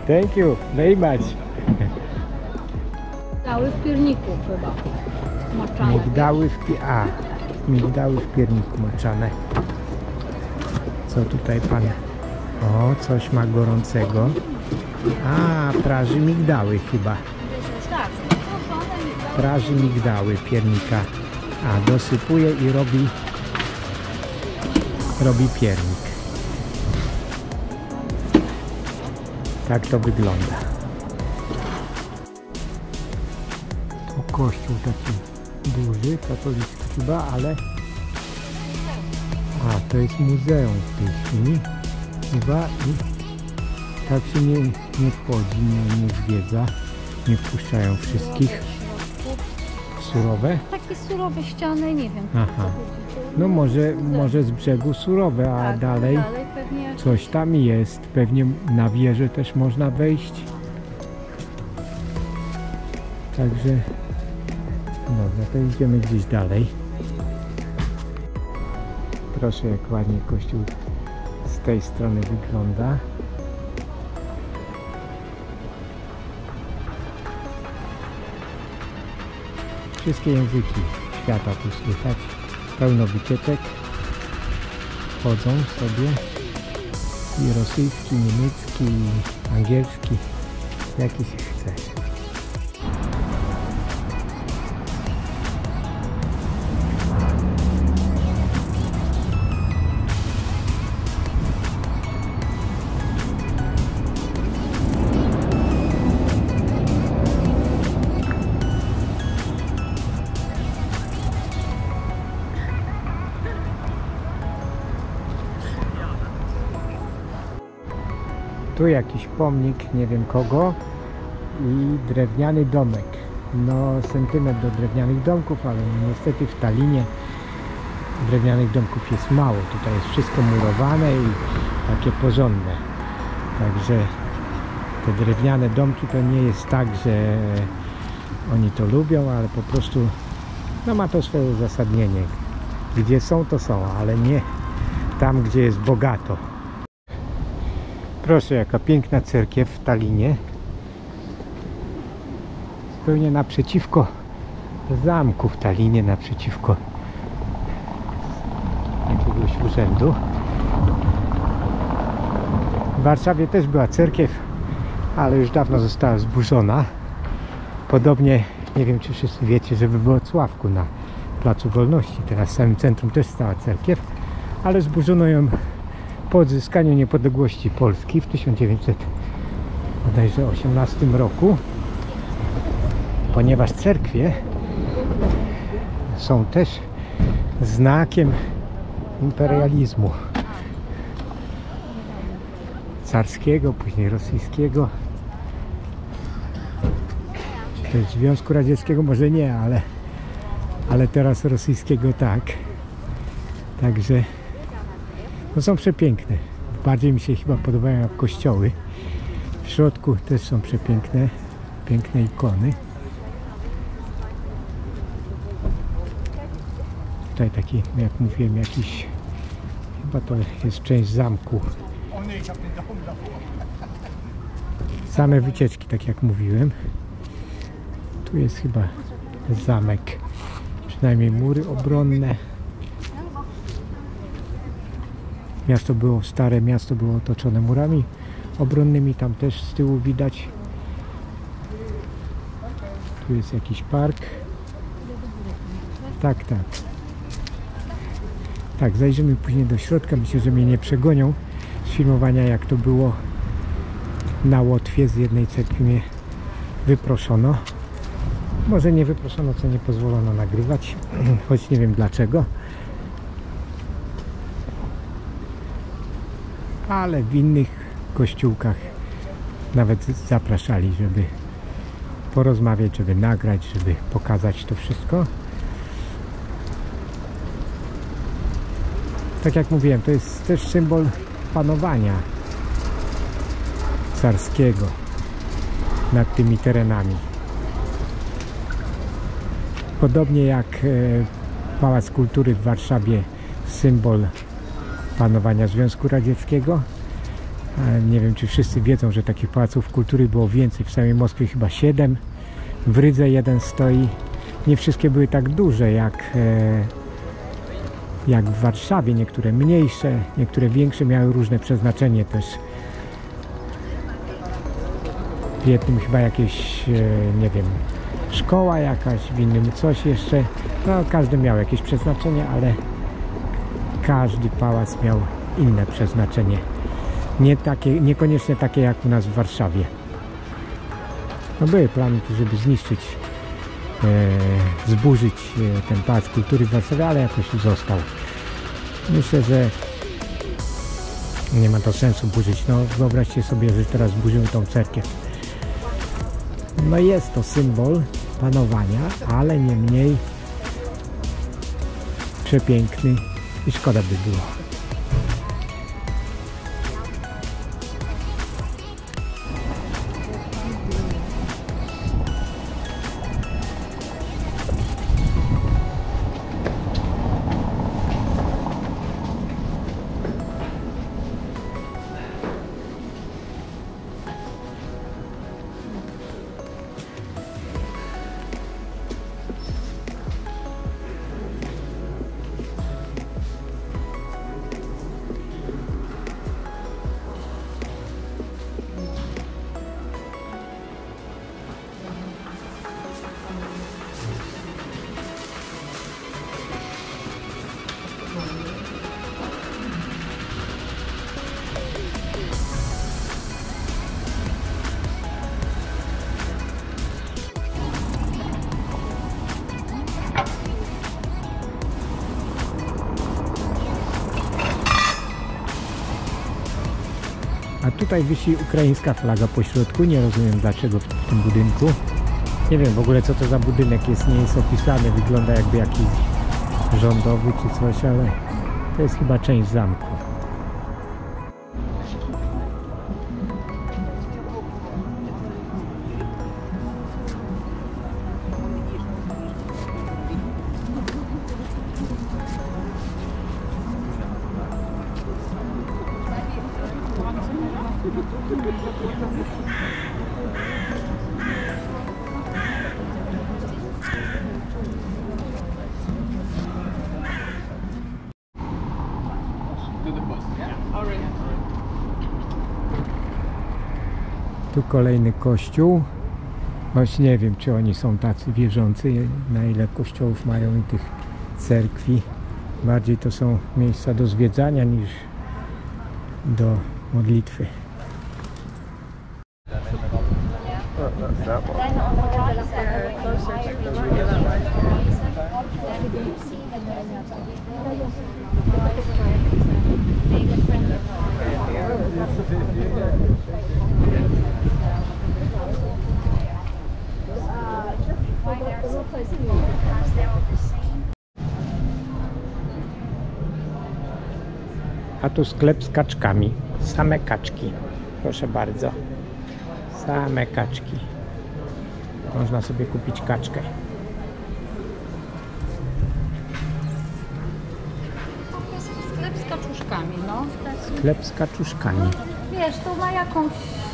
Thank you very much. Migdały w pierniku chyba. Maczane. Migdały w pierniku maczane. Co tutaj pan? O, coś ma gorącego. A, praży migdały chyba. Tak. Praży migdały piernika. A, dosypuje i robi piernik. Tak to wygląda. Tu kościół taki duży, katolicki chyba, ale... A, to jest muzeum w tej chwili. Chyba i tak się nie wchodzi, nie zwiedza. Nie wpuszczają wszystkich. Surowe? Takie surowe ściany, nie wiem. Aha. No może z brzegu surowe, a Tak, dalej pewnie coś tam jest. Pewnie na wieżę też można wejść. Także no to idziemy gdzieś dalej. Proszę, jak ładnie kościół z tej strony wygląda. Wszystkie języki świata tu słychać. Pełno wycieczek. Chodzą sobie. I rosyjski, niemiecki, i angielski. Jaki się chce. Tu jakiś pomnik, nie wiem kogo, i drewniany domek. No, sentyment do drewnianych domków, ale niestety w Tallinie drewnianych domków jest mało. Tutaj jest wszystko murowane i takie porządne. Także te drewniane domki to nie jest tak, że oni to lubią, ale po prostu no, ma to swoje uzasadnienie. Gdzie są, to są, ale nie tam, gdzie jest bogato. Proszę, jaka piękna cerkiew w Tallinie. Zupełnie naprzeciwko zamku w Tallinie, naprzeciwko jakiegoś urzędu. W Warszawie też była cerkiew, ale już dawno została zburzona. Podobnie, nie wiem czy wszyscy wiecie, że we Wrocławku na Placu Wolności, teraz w samym centrum też stała cerkiew, ale zburzono ją po odzyskaniu niepodległości Polski w 1918 roku, ponieważ cerkwie są też znakiem imperializmu carskiego, później rosyjskiego, czy też Związku Radzieckiego może nie, ale teraz rosyjskiego tak. Także no są przepiękne. Bardziej mi się chyba podobają jak kościoły. W środku też są przepiękne, piękne ikony. Tutaj taki, jak mówiłem, jakiś, chyba to jest część zamku. Same wycieczki, tak jak mówiłem. Tu jest chyba zamek, przynajmniej mury obronne. Miasto było, stare miasto było otoczone murami obronnymi, tam też z tyłu widać. Tu jest jakiś park. Tak. Tak, zajrzymy później do środka. Myślę, że mnie nie przegonią z filmowania, jak to było na Łotwie. Z jednej cerkwi mnie wyproszono. Może nie wyproszono, co nie pozwolono nagrywać, choć nie wiem dlaczego. Ale w innych kościółkach nawet zapraszali, żeby porozmawiać, żeby nagrać, żeby pokazać to wszystko. Tak jak mówiłem, to jest też symbol panowania carskiego nad tymi terenami. Podobnie jak Pałac Kultury w Warszawie, symbol panowania Związku Radzieckiego. Nie wiem, czy wszyscy wiedzą, że takich pałaców kultury było więcej. W samej Moskwie chyba 7. W Rydze jeden stoi. Nie wszystkie były tak duże jak w Warszawie. Niektóre mniejsze, niektóre większe, miały różne przeznaczenie też. W jednym chyba jakieś, nie wiem, szkoła jakaś, w innym coś jeszcze. No, każdy miał jakieś przeznaczenie, ale każdy pałac miał inne przeznaczenie. Niekoniecznie takie jak u nas w Warszawie. No, były plany, żeby zniszczyć, zburzyć ten Pałac Kultury w Warszawie, ale jakoś został. Myślę, że nie ma to sensu burzyć. No, wyobraźcie sobie, że teraz burzymy tą cerkiew. No, jest to symbol panowania, ale nie mniej przepiękny i szkoda by było. A tutaj wisi ukraińska flaga po środku. Nie rozumiem dlaczego w tym budynku. Nie wiem w ogóle co to za budynek jest, nie jest opisany. Wygląda jakby jakiś rządowy czy coś, ale to jest chyba część zamku. Tu kolejny kościół. Choć nie wiem, czy oni są tacy wierzący, na ile kościołów mają i tych cerkwi. Bardziej to są miejsca do zwiedzania niż do modlitwy. A tu sklep z kaczkami. Same kaczki. Proszę bardzo. Same kaczki. Można sobie kupić kaczkę. Jest sklep z kaczuszkami, no. Sklep z kaczuszkami. No, wiesz, to ma jakąś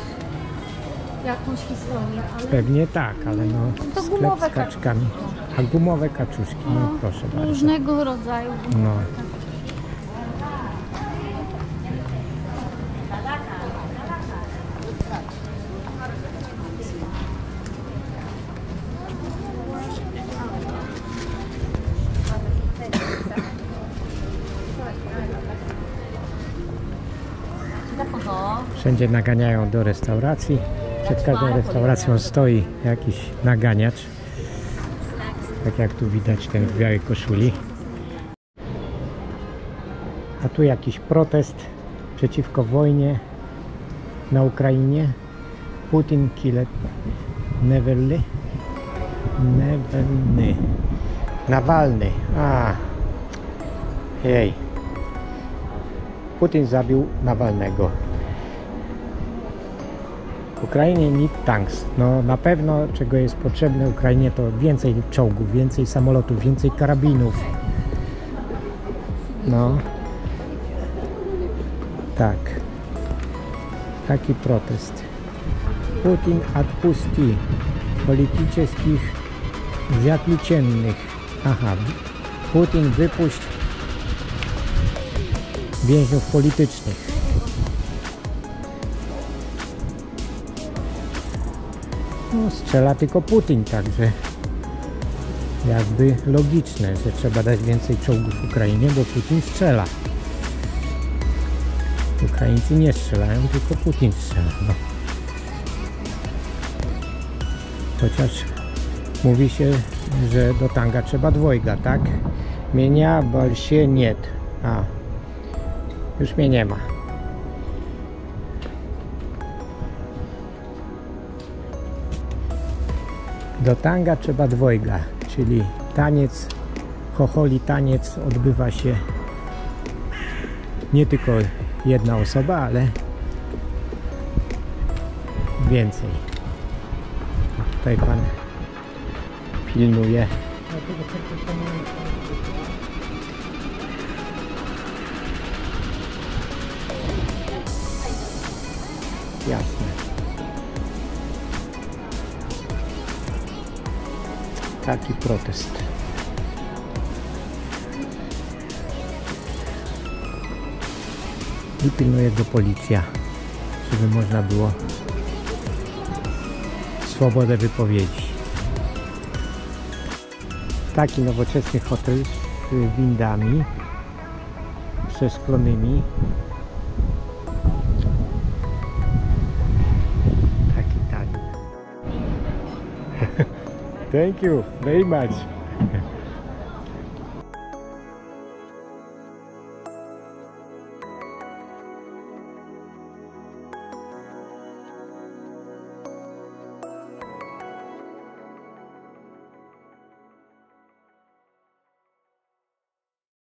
historię, ale... Pewnie tak, ale no To sklep gumowe z kaczkami. A gumowe kaczuszki, no proszę bardzo. Różnego rodzaju. No. Wszędzie naganiają do restauracji. Przed każdą restauracją stoi jakiś naganiacz. Tak jak tu widać, ten w białej koszuli. A tu jakiś protest przeciwko wojnie na Ukrainie. Putin killed Nawalny. Nawalny. A. Jej. Putin zabił Nawalnego. Ukrainie need tanks. No na pewno czego jest potrzebne Ukrainie to więcej czołgów, więcej samolotów, więcej karabinów. No. Tak. Taki protest. Putin odpuści politycznych zaključenych. Aha, Putin wypuść więźniów politycznych. No, strzela tylko Putin, także jakby logiczne, że trzeba dać więcej czołgów Ukrainie, bo Putin strzela. Ukraińcy nie strzelają, tylko Putin strzela. No. Chociaż mówi się, że do tanga trzeba dwojga, tak? Mienia больше нет. A, już mnie nie ma. Do tanga trzeba dwojga, czyli taniec, chocholi taniec odbywa się nie tylko jedna osoba, ale więcej. Tutaj pan pilnuje. Jasne. Taki protest. I pilnuje go policja, żeby można było swobodę wypowiedzi. Taki nowoczesny hotel z windami przeszklonymi. Taki tani. Thank you very much.